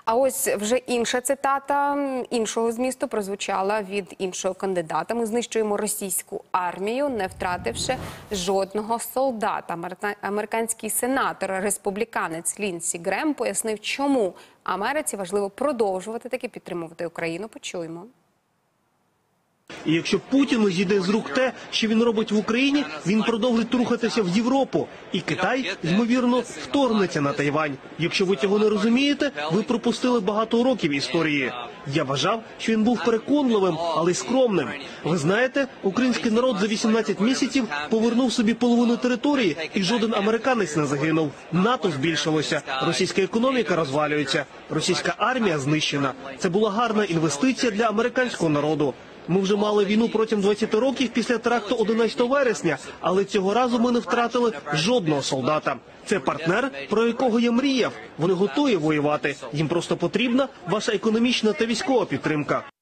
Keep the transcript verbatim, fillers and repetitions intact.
А ось вже інша цитата іншого змісту прозвучала від іншого кандидата. Ми знищуємо російську армію, не втративши жодного солдата. Американський сенатор, республіканець Лінсі Грем пояснив, чому Америці важливо продовжувати таки підтримувати Україну. Почуємо. І якщо Путіну зійде з рук те, що він робить в Україні, він продовжить рухатися в Європу. І Китай, ймовірно, вторгнеться на Тайвань. Якщо ви цього не розумієте, ви пропустили багато уроків історії. Я вважав, що він був переконливим, але й скромним. Ви знаєте, український народ за вісімнадцять місяців повернув собі половину території, і жоден американець не загинув. НАТО збільшилося, російська економіка розвалюється, російська армія знищена. Це була гарна інвестиція для американського народу. Ми вже мали війну протягом двадцяти років після теракту одинадцятого вересня, але цього разу ми не втратили жодного солдата. Це партнер, про якого я мріяв. Вони готові воювати. Їм просто потрібна ваша економічна та військова підтримка.